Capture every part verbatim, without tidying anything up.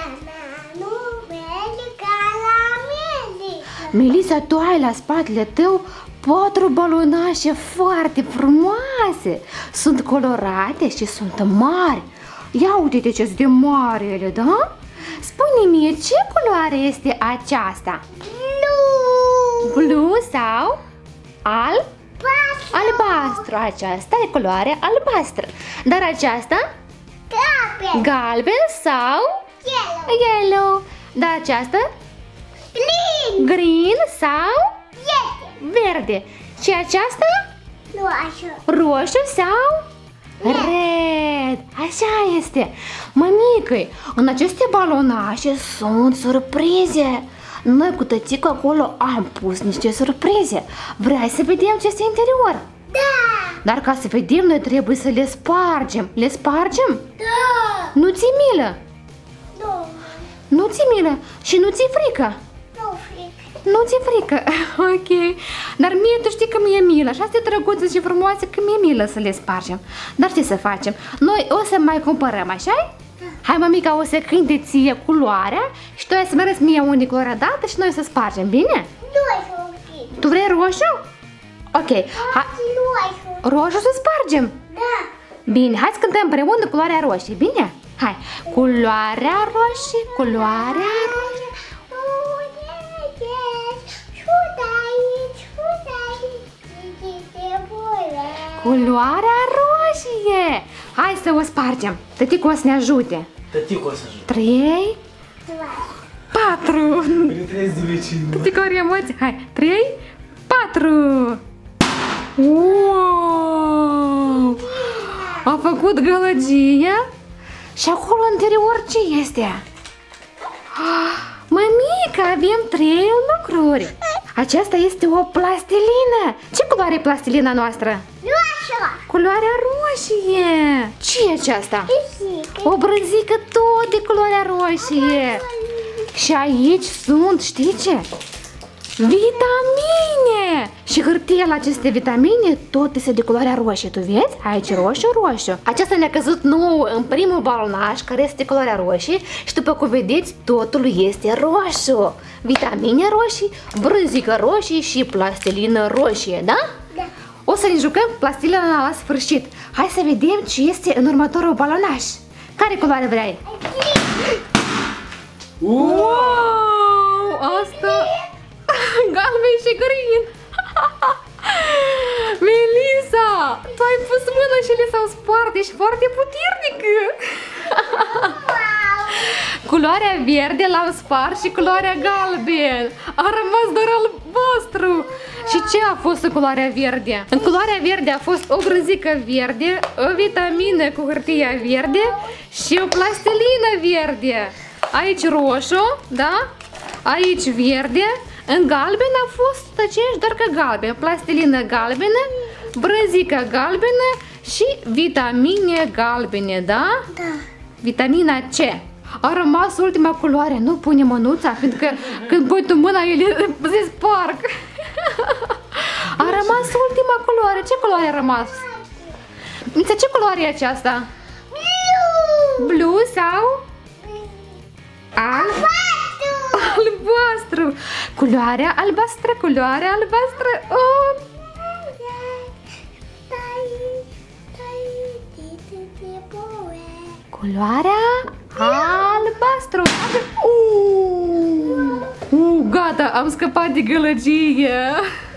Nu merge ca la medic. Melissa, tu ai la spatele tău patru balonașe foarte frumoase. Sunt colorate și sunt mari. Ia uite-te ce-s de mari ele, da? Spune mie, ce culoare este aceasta? Blu. Blu sau al? Albastru. Albastru. Aceasta e culoarea albastră. Dar aceasta? Galben. Galben sau? Yellow. Yellow. Dar aceasta? Green. Green sau? Verde. Verde. Și aceasta? Roșu. Roșu sau? Red. Așa este. Mămică, în aceste balonașe sunt surprize. Noi cu tăticu acolo am pus niște surprize. Vrei să vedem ce este în interior? Da. Dar ca să vedem, noi trebuie să le spargem. Le spargem? Da. Nu ți milă? Nu. Nu ți milă? Și nu ți frică? Nu frică. Nu ți frică? Ok. Dar mie, tu știi că mi-e milă. Așa de drăguță și frumoase că mi-e milă să le spargem. Dar ce să facem? Noi o să mai cumpărăm, așa? Hai, mămica, o să cânte ție culoarea și tu ai să-mi arăți mie unde culoarea dată și noi o să spargem, bine? Roșu. Tu vrei roșu? Ok. Ha Roșu. roșu să spargem. Da. Bine, hai să cântăm împreună culoarea roșie, bine? Hai. Culoarea roșie, culoarea roșie. Culoarea roșie. Hai să o spargem. Tăticu o să ne ajute. Tăticu o să ajute. Trei, patru. Îi trezi de vecini. Tăticu are emoții. Hai, trei, patru. Wow! A făcut gălăgie. Și acolo în interior ce este? Mămică, avem trei lucruri. Aceasta este o plastilină. Ce culoare e plastilina noastră? Roșu. Culoarea roșie. Ce e aceasta? Pisică. O brânzică tot de culoarea roșie. Și aici sunt, știi ce? Vitamine! Și hârtia la aceste vitamine tot este de culoarea roșie, tu vezi? Aici roșu, roșu. Aceasta ne-a căzut nou în primul balonaș, care este de culoarea roșie. Și după cum vedeți, totul este roșu. Vitamine roșii, brânzică roșie și plastilină roșie, da? Da. O să ne jucăm cu plastilina la sfârșit. Hai să vedem ce este în următorul balonaș. Care culoare vrei? Wow! Asta... Galben și green. Melissa, tu ai pus mâna și le s-au spart. Ești foarte puternică. Culoarea verde l-am spart și culoarea galben. A rămas doar albastru. Și ce a fost în culoarea verde? În culoarea verde a fost o brânzică verde, o vitamină cu hârtia verde și o plastilină verde. Aici roșu, da? Aici verde. În galben a fost aceeași, doar că galben. Plastilină galbenă, brânzică galbenă și vitamine galbene, da? Da. Vitamina C. A rămas ultima culoare. Nu pune mânuța, pentru că când pui tu mâna, ele se sparg. A rămas ultima culoare. Ce culoare a rămas? Ce culoare e aceasta? Blu. Blu sau? Alb? Albastru. Culoarea albastră, culoarea albastră. Oh. Culoarea albastru. Uh. Uh, gata, am scăpat de gălăgie.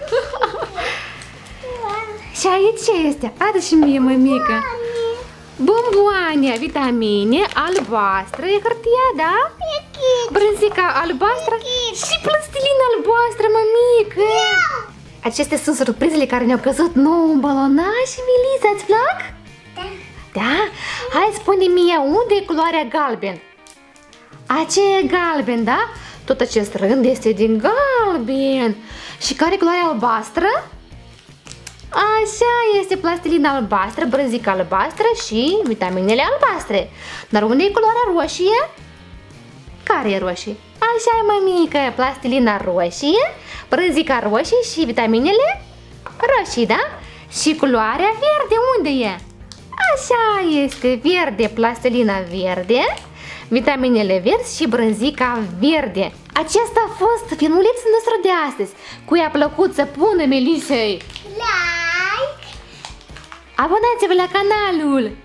Și aici ce este? Arată și mie, mămică. Bomboane, vitamine, albastră, e hârtia, da? Brânzica albastră și plastilina albastră, mămică. Acestea sunt surprizele care ne-au căzut nou în balonaș. Melissa, îți plac? Da. Da? Hai, spune mie, unde e culoarea galben? Aceea e galben, da? Tot acest rând este din galben. Și care e culoarea albastră? Așa este, plastilina albastră, brânzica albastră și vitaminele albastre. Dar unde e culoarea roșie? Care e roșie? Așa e, mămică, plastilina roșie, brânzica roșie și vitaminele roșii, da? Și culoarea verde unde e? Așa este, verde, plastilina verde, vitaminele verzi și brânzica verde. Acesta a fost filmulețul nostru de astăzi. Cui a plăcut să pună Melisei Like. abonați-vă la canalul